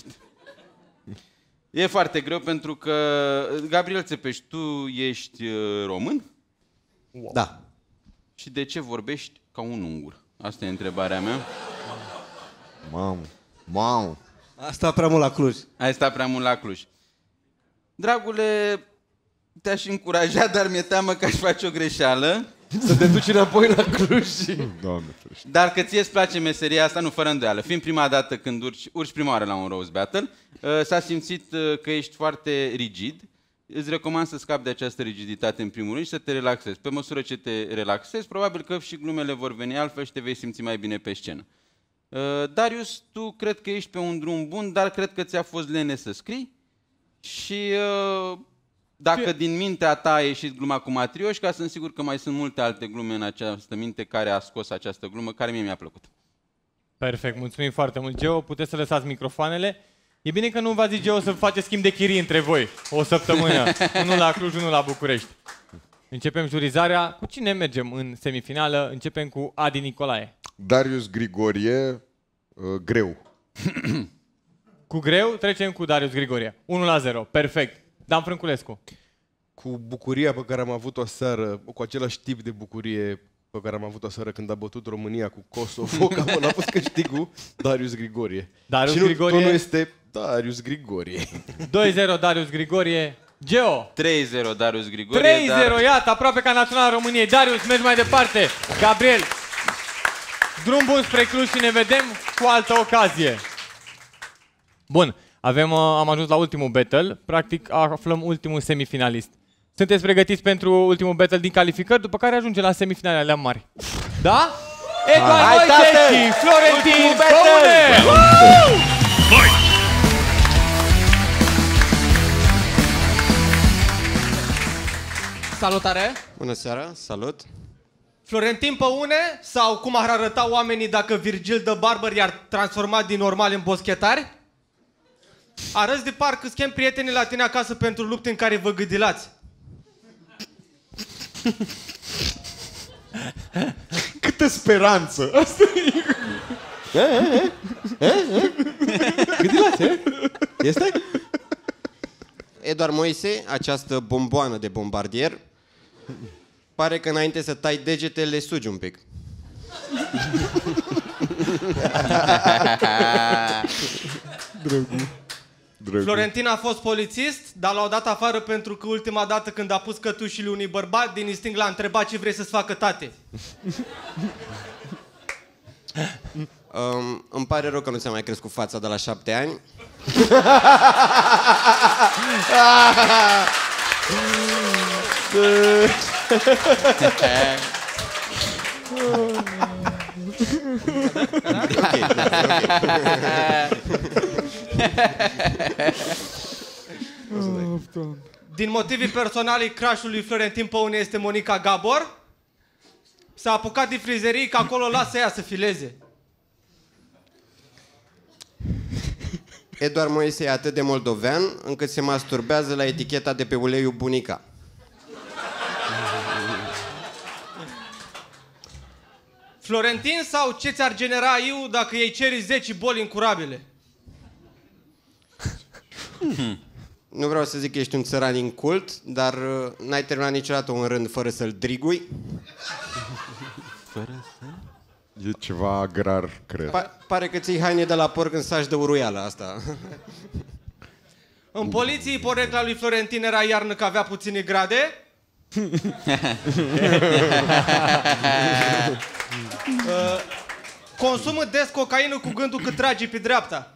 E foarte greu pentru că, Gabriel Țepeș, tu ești român? Da. Și de ce vorbești ca un ungur? Asta e întrebarea mea. Mamă, mamă. A stat prea mult la Cluj. Ai stat prea mult la Cluj. Dragule, te-aș încuraja, dar mi-e teamă că aș face o greșeală. Să te duci înapoi la Cluj. Doamne ferește. Dar că ție îți place meseria asta, nu, fără îndoială. Fiind prima dată când urci, urci prima oară la un roast battle, s-a simțit că ești foarte rigid. Îți recomand să scapi de această rigiditate în primul rând și să te relaxezi. Pe măsură ce te relaxezi, probabil că și glumele vor veni altfel și te vei simți mai bine pe scenă. Darius, tu cred că ești pe un drum bun, dar cred că ți-a fost lene să scrii și... Dacă din mintea ta a ieșit gluma cu Matrioșca, sunt sigur că mai sunt multe alte glume în această minte care a scos această glumă, care mie mi-a plăcut. Perfect, mulțumim foarte mult, Geo. Puteți să lăsați microfoanele. E bine că nu v-a zis Geo să faceți schimb de chirii între voi o săptămână. Unul la Cluj, unul la București. Începem jurizarea. Cu cine mergem în semifinală? Începem cu Adi Nicolae. Darius Grigorie, uh, greu. Cu greu trecem cu Darius Grigorie. unu la zero, perfect. Dan Frânculescu. Cu bucuria pe care am avut-o seară, cu același tip de bucurie pe care am avut-o seară când a bătut România cu Kosovo, cam ăla a fost câștigul, Darius Grigorie. Darius și nu, Grigorie tonul este Darius Grigorie. doi zero Darius Grigorie. Geo. trei zero Darius Grigorie. trei zero, dar... iată, aproape ca național României. Darius, mergi mai departe. Gabriel, drum bun spre Cluj și ne vedem cu altă ocazie. Bun, avem, am ajuns la ultimul battle. Practic aflăm ultimul semifinalist. Sunteți pregătiți pentru ultimul battle din calificări, după care ajungem la semifinalele alea mari. Da? Eduard Moiseschi, Florentin Păune! Salutare! Bună seara, salut! Florentin Păune sau cum ar arăta oamenii dacă Virgil de Barber i-ar transforma din normal în boschetari? Arăți de parcă îți chem prietenii la tine acasă pentru lupte în care vă gâdilați. Câtă speranță! Asta e... Gâdilați, e? Este? Eduard Moise, această bomboană de bombardier, pare că înainte să tai degetele le sugi un pic. Drăgu. Drăgu. Florentin a fost polițist, dar l-au dat afară pentru că ultima dată când a pus cătușile unui bărbat, din instinct l-a întrebat ce vrei să-ți facă tate. Um, îmi pare rău că nu ți-a mai crescut fața de la șapte ani. Din motive personale, crush-ul lui Florentin Păune este Monica Gabor. S-a apucat din frizerii, că acolo lasă ea să fileze. Eduard Moise e atât de moldovean încât se masturbează la eticheta de pe uleiul bunica. Florentin sau ce ți-ar genera eu dacă ei ceri zece boli incurabile? Nu vreau să zic că ești un țăran incult, dar n-ai terminat niciodată un rând fără să-l drigui. Fără să... E ceva agrar, cred. Pa pare că ții haine de la porc în saci de uruială, asta. În poliție, porecla lui Florentin era iarnă că avea puține grade. uh, consumă des cocaină cu gândul că trage pe dreapta.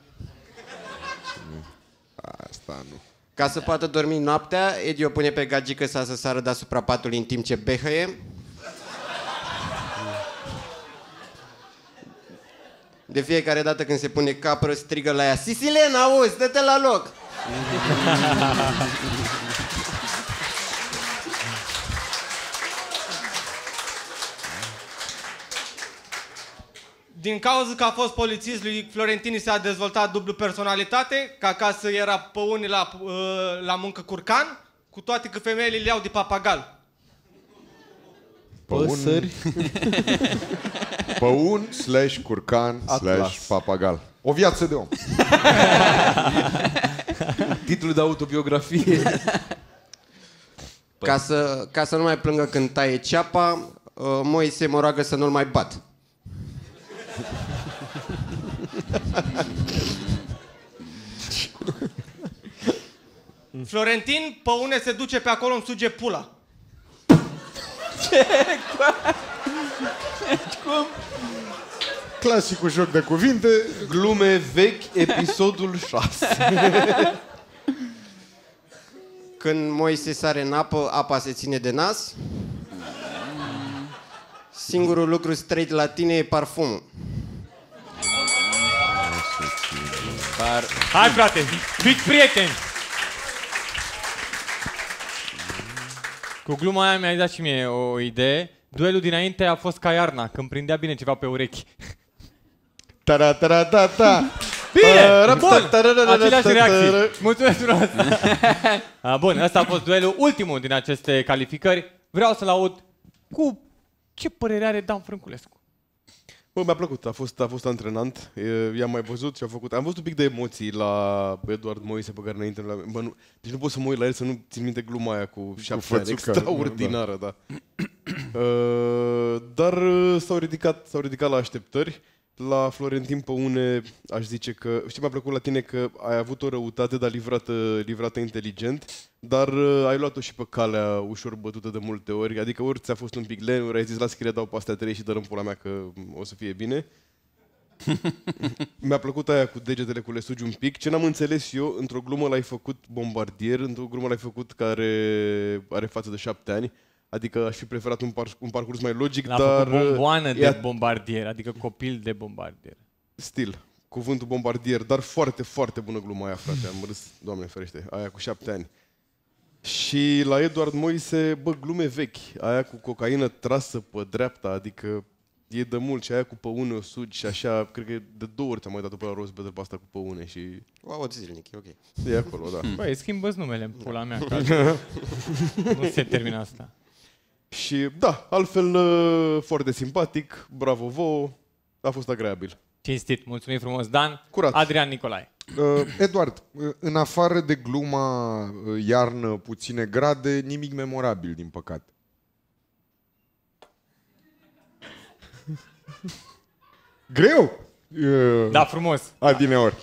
Asta nu. Ca să poată dormi noaptea, Edi o pune pe gagică sa să sară deasupra patului în timp ce behăie. De fiecare dată când se pune capră, strigă la ea: Sisilena, auzi, dă-te la loc! Din cauza că a fost polițist, lui Florentin s-a dezvoltat dublu personalitate, că acasă era Păune la, la muncă curcan, cu toate că femeile le iau de papagal. Păsări. Păun slash curcan Atlas. slash papagal. O viață de om. Titlul de autobiografie. Ca să, ca să nu mai plângă când taie ceapa, Moise mă roagă să nu-l mai bat. Florentin Păune se duce pe acolo, îmi suge pula. Ce? Cum? Clasicul joc de cuvinte. Glume vechi, episodul șase. Când Moise sare în apă, apa se ține de nas. Singurul lucru straight la tine e parfumul. Par... Hai, frate, fiți prieteni! Cu gluma aia mi-ai dat și mie o idee. Duelul dinainte a fost ca iarna, când prindea bine ceva pe urechi. Ta-ra-ta-ra-ta-ta! Bine! Bun! Aceleași reacții. Mulțumesc frumos! Bun, ăsta a fost duelul ultimul din aceste calificări. Vreau să-l aud cu ce părere are Dan Frânculescu. Bă, mi-a plăcut, a fost, a fost antrenant, i-am mai văzut și a făcut... Am văzut un pic de emoții la Eduard Moise pe care înainte... Bă, nu, deci nu pot să mă uit la el să nu țin minte gluma aia cu șapte ani, extraordinară, da. Uh, dar uh, s-au ridicat, s-au ridicat la așteptări. La Florentin Păune aș zice că, știi, mi-a plăcut la tine că ai avut o răutate, dar livrată, livrată inteligent, dar uh, ai luat-o și pe calea ușor bătută de multe ori, adică ori ți-a fost un pic len, ori ai zis, las că le dau pe astea trei și dă-l în pula mea că o să fie bine. Mi-a plăcut aia cu degetele cu le sugi un pic. Ce n-am înțeles eu, într-o glumă l-ai făcut bombardier, într-o glumă l-ai făcut care are față de șapte ani. Adică aș fi preferat un, par- un parcurs mai logic, L-a dar... făcut bomboană de ea... bombardier, adică copil de bombardier. Stil, cuvântul bombardier, dar foarte, foarte bună gluma aia, frate. Am râs, Doamne ferește, aia cu șapte ani. Și la Eduard Moise, bă, glume vechi. Aia cu cocaină trasă pe dreapta, adică e de mult. Și aia cu păune o sugi și așa, cred că de două ori ți-am mai dat-o pe la rost pe asta cu păune și... O aud zilnic, e ok. E acolo, da. Băi, schimbă-ți numele în pula mea, că nu se termină asta. Și da, altfel foarte simpatic, bravo vouă, a fost agreabil. Cinstit, mulțumim frumos, Dan. Curat. Adrian Nicolae. Uh, Eduard, uh, în afară de gluma uh, iarnă, puține grade, nimic memorabil, din păcate. Greu? Uh, Da, frumos. Adineori.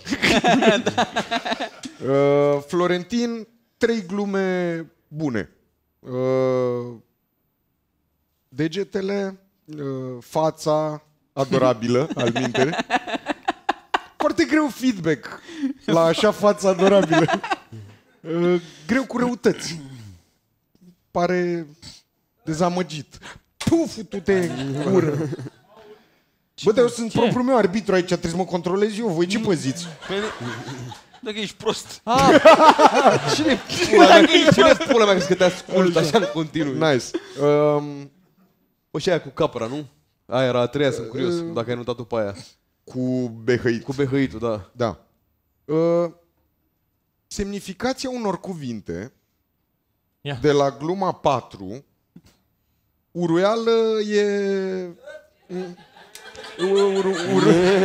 uh, Florentin, trei glume bune. Uh, degetele, uh, fața, adorabilă, al minteri. Foarte greu feedback la așa față adorabilă. Uh, greu cu răutăți. Pare dezamăgit. Puf, tu te în gură. Bă, dar eu sunt Ce? propriul meu arbitru aici, trebuie să mă controlez eu. Voi ce păziți? Dacă ești prost. Ah. Cine pula mea, cine pula mea că te ascult așa în continuu? Nice. Um, o, și aia cu capra, nu? Aia era a treia, sunt curios, Uh, dacă ai notat-o pe aia. Cu behăit. Cu behăitul, da. Da. Uh, semnificația unor cuvinte Ia. de la gluma patru, uruială e... Ur, ur, ur,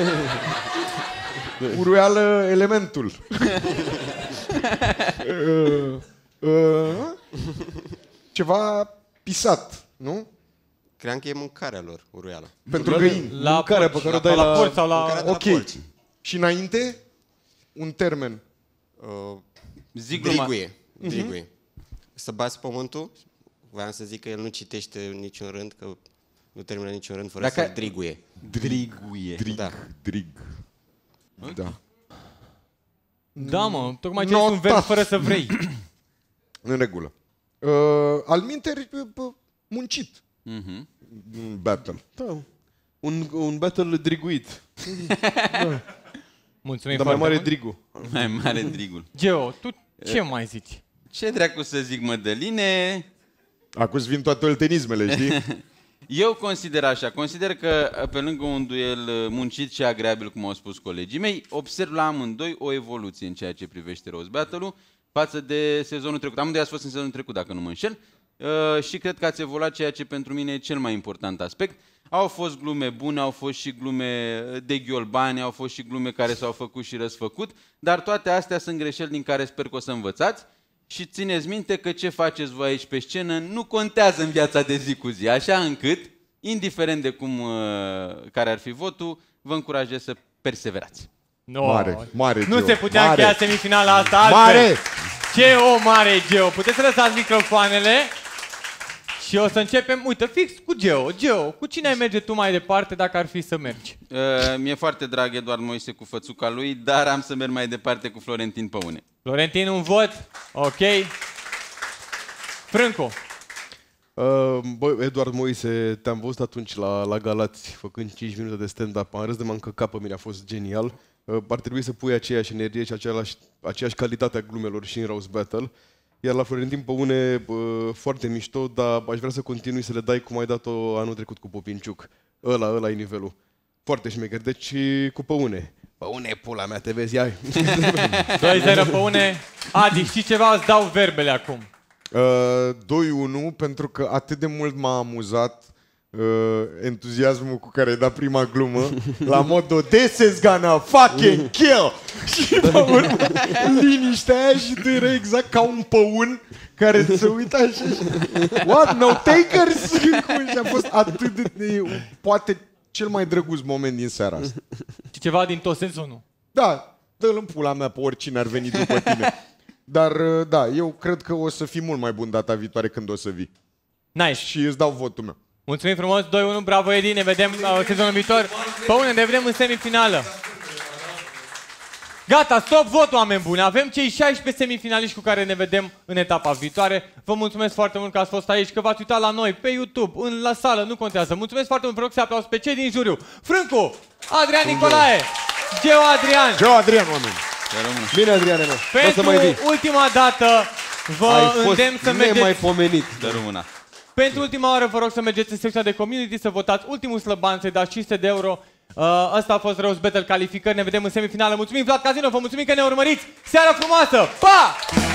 uruială elementul. uh, uh, ceva pisat, nu? Cream că e mâncarea lor, uruiala. Pentru găini. La Mâncarea porci, pe care o la- dai la la... porci sau la... Mâncarea de la Ok. porci. Și înainte, un termen. Uh, Zic gluma. driguie. Driguie. Să bați pământul, voiam să zic că el nu citește niciun rând, că nu termină niciun rând fără Dacă- să driguie. Driguie. Drig, Da. drig. Da. Da, mă, tocmai ce ești un verb fără să vrei. În regulă. Uh, alminteri, uh, muncit. Mhm. Battle. Da. Un, un battle driguit. Mulțumim Dar mai foarte mare mult. drigu. Mai mare drigul. Geo, tu ce mai zici? Ce dracu să zic, Mădăline? Acum vin toate oltenismele, știi? Eu consider așa, consider că pe lângă un duel muncit și agreabil, cum au spus colegii mei, observ la amândoi o evoluție în ceea ce privește Roast Battle-ul față de sezonul trecut. Amândoi ați fost în sezonul trecut, dacă nu mă înșel, uh, și cred că ați evoluat ceea ce pentru mine e cel mai important aspect. Au fost glume bune, au fost și glume de ghiolbani, au fost și glume care s-au făcut și răsfăcut, dar toate astea sunt greșeli din care sper că o să învățați. Și țineți minte că ce faceți voi aici pe scenă nu contează în viața de zi cu zi, așa încât, indiferent de cum, uh, care ar fi votul, vă încurajez să perseverați. No. Mare, mare Nu Geo. se putea Mare. încheia semifinala asta altfel. Mare! Ce o mare Geo! Puteți să lăsați microfoanele și o să începem, uite, fix cu Geo. Geo, cu cine ai merge tu mai departe dacă ar fi să mergi? Uh, mi-e foarte drag Eduard Moise cu fățuca lui, dar am să merg mai departe cu Florentin Păune. Florentin, un vot. Ok. Frâncu. Uh, bă, Eduard Moise, te-am văzut atunci la, la Galați, făcând cinci minute de stand-up. Am râs de m-am încăcat pe mine, a fost genial. Uh, ar trebui să pui aceeași energie și aceeași, aceeași calitate a glumelor și în Roast Battle. Iar la Florentin Păune, uh, foarte mișto, dar aș vrea să continui să le dai cum ai dat-o anul trecut cu Popinciuc. Ăla, ăla e nivelul. Foarte șmecher. Deci cu Păune. Păune, pula mea, te vezi, ai. doi zero Păune. Adi, știi ceva? Îți dau verbele acum. Uh, doi unu, pentru că atât de mult m-a amuzat uh, entuziasmul cu care ai dat prima glumă, la modul "This is gonna fucking kill! Și pe urmă, liniștea aia și tu erai exact ca un păun care se uita așa și... What? No takers? Și a fost atât de... Poate cel mai drăguț moment din seara asta. Și ceva din tot sensul, nu? Da, dă-l în pula mea pe oricine ar veni după tine. Dar, da, eu cred că o să fii mult mai bun data viitoare când o să vii. Nice. Și îți dau votul meu. Mulțumim frumos, doi unu, bravo Edi, ne vedem uh, sezonul viitor. Pe unde ne vedem în semifinală. Gata, stop vot, oameni buni. Avem cei șaisprezece semifinaliști cu care ne vedem în etapa viitoare. Vă mulțumesc foarte mult că ați fost aici, că v-ați uitat la noi pe YouTube, în la sală, nu contează. Mulțumesc foarte mult, vă rog să aplauzi pe cei din juriu. Frâncu, Adrian Nicolae, Geo Adrian. Geo Adrian, oameni. Bine, Adriane, mă. Pentru să mai vii. ultima dată vă îndemn să mergeți... nemaipomenit. De româna. Pentru ultima oară vă rog să mergeți în secția de community, să votați ultimul slăban, să-i dați cinci sute de euro. Uh, asta a fost Roast Battle calificări, ne vedem în semifinală. Mulțumim Vlad Casino, vă mulțumim că ne urmăriți. Seara frumoasă! Pa!